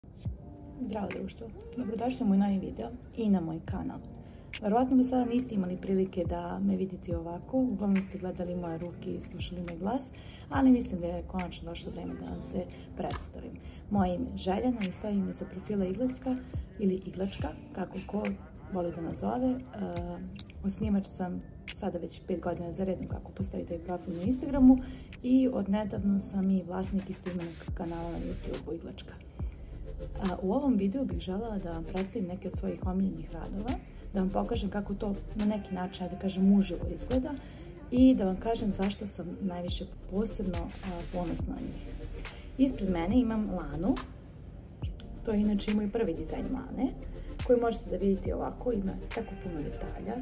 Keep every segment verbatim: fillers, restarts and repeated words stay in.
Zdravo društvo, dobrodošli u moj novi video i na moj kanal. Verovatno do sada niste imali prilike da me vidite ovako, uglavnom ste gledali moje ruke i slušali moj glas, ali mislim da je konačno došlo vreme da vam se predstavim. Moje ime je Željana i stojim iza profila Iglecka ili Iglačka, kako ko voli da nazove. Osnivač sam sada već pet godina za redom kako postoji taj profil na Instagramu i odnedavno sam i vlasnik istoimenog kanala na YouTube Iglačka. U ovom videu bih želela da vam predstavim neke od svojih omiljenih radova, da vam pokažem kako to na neki način, da kažem, uživo izgleda i da vam kažem zašto sam najviše posebno ponosna na njih. Ispred mene imam lanu, to je inače moj prvi dizajn lane, koju možete da vidite ovako, ima tako puno detalja.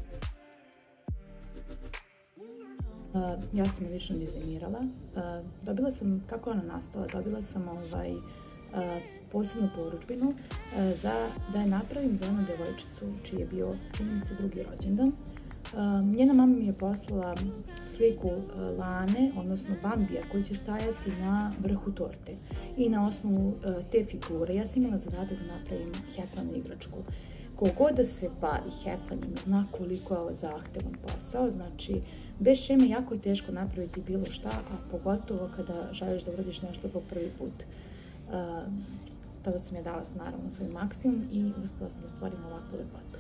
Ja sam je lično dizajnirala. Dobila sam, kako je ona nastala, dobila sam ovaj posebnu poručbinu da je napravim za jednu devojčicu čiji je bio, čini mi se, drugi rođendan. Njena mama mi je poslala sliku lane, odnosno bambija, koji će stajati na vrhu torte. I na osnovu te figure ja sam imala zadatak da napravim heklanu igračku. Kogod da se bavi heklanjem zna koliko je ovo zahtevan posao, znači bez šeme jako je teško napraviti bilo šta, a pogotovo kada želiš da uradiš nešto po prvi put. Tada sam je dala naravno svoj maksimum i uspela sam da stvorim ovakvu lepotu.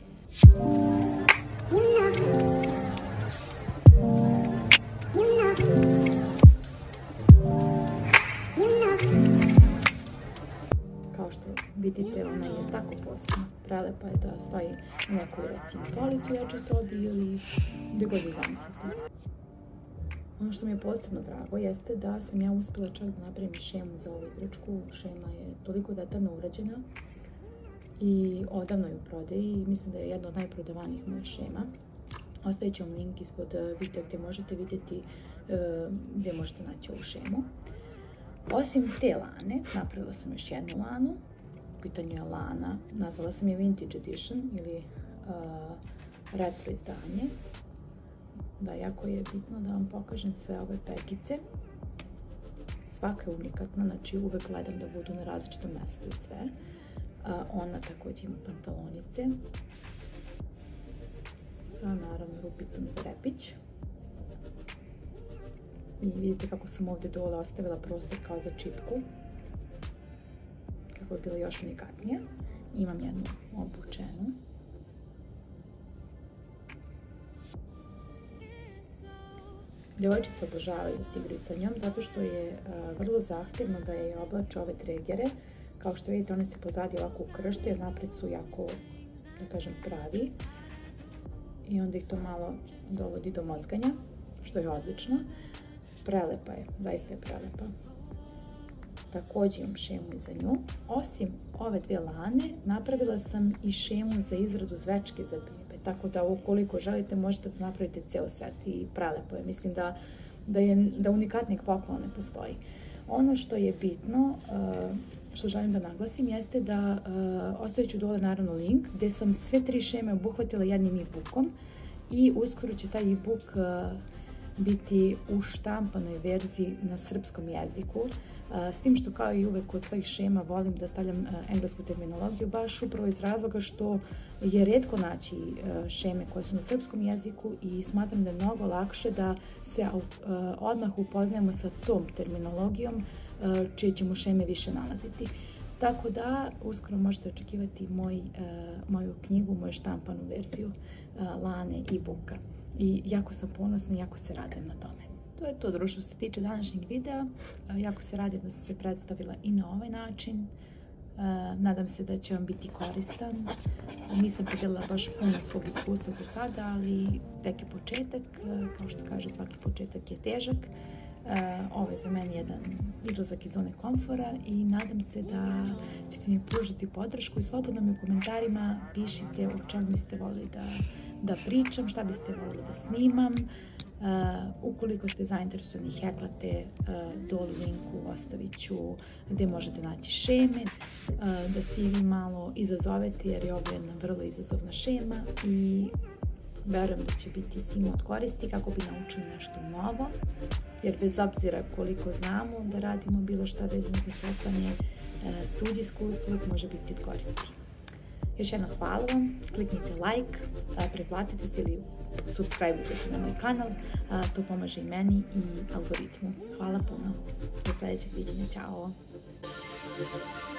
Kao što vidite, ona je tako posebna. Prelepa je da stoji u nekoj, recimo, polici, većoj sobi ili gdje god je zamislite. Ono što mi je posebno drago jeste da sam ja uspjela čak da napravim šemu za ovu igračku. Šema je toliko detaljno urađena i odavno je u prodaji i mislim da je jedna od najprodavanijih mojih šema. Ostavit ću vam link ispod videa gdje možete vidjeti gdje možete naći ovu šemu. Osim te lane, napravila sam još jednu lanu. U pitanju je lana, nazvala sam je Vintage Edition ili retro izdanje. Da, jako je bitno da vam pokažem sve ove pegice. Svaka je unikatna, znači uvek gledam da budu na različitom mjestu i sve. Ona također ima pantalonice sa naravno rupicom za repić. I vidite kako sam ovdje dole ostavila prostor kao za čipku, kako je bila još unikatnija. Imam jednu obučenu. Djevojčice obožavaju da se igraju sa njom zato što je vrlo zahtjevno da je oblače ove tregere. Kao što vidite, one se pozadi ovako ukršte jer napred su jako, da kažem, pravi. I onda ih to malo dovodi do mozganja, što je odlično. Prelepa je, zaista je prelepa. Također imam šemu i za nju. Osim ove dvije lane, napravila sam i šemu za izradu zvečke za bebe. Tako da ukoliko želite možete da napravite ceo set i prelepo je. Mislim da, da, je, da unikatnijeg poklona ne postoji. Ono što je bitno, što želim da naglasim, jeste da ostavit ću dole naravno link gdje sam sve tri šeme obuhvatila jednim e-bookom i uskoro će taj e-book biti u štampanoj verziji na srpskom jeziku. S tim što, kao i uvek kod svojih šema, volim da stavljam englesku terminologiju, baš upravo iz razloga što je retko naći šeme koje su na srpskom jeziku i smatram da je mnogo lakše da se odmah upoznajemo sa tom terminologijom čije ćemo šeme više nalaziti. Tako da uskoro možete očekivati moj, moju knjigu, moju štampanu verziju lane i e-booka. I jako sam ponosna i jako se radujem na tome. To je to, društvo, što se tiče današnjeg videa. Jako se radim da sam se predstavila i na ovaj način. Nadam se da će vam biti koristan. Nisam podijelila baš puno svog iskustva za sada, ali tek je početak. Kao što kaže, svaki početak je težak. Ovo je za mene jedan izlazak iz zone komfora i nadam se da ćete mi pružiti podršku i slobodno mi u komentarima pišite o čemu biste volili da, da pričam, šta biste volili da snimam. Uh, ukoliko ste zainteresovani heklate, uh, dole linku ostavit ću gdje možete naći šeme, uh, da se i vi malo izazovete jer je ovo jedna vrlo izazovna šema i verujem da će biti svima od koristi kako bi naučili nešto novo, jer bez obzira koliko znamo da radimo bilo šta vezano za klepanje, tuđi iskustvo može biti od koristi. Još jedno hvala vam, kliknite like, pretplatite se ili subscribe-ujte se na moj kanal, to pomaže i meni i algoritmu. Hvala puno, do sljedećeg viđenja, čao!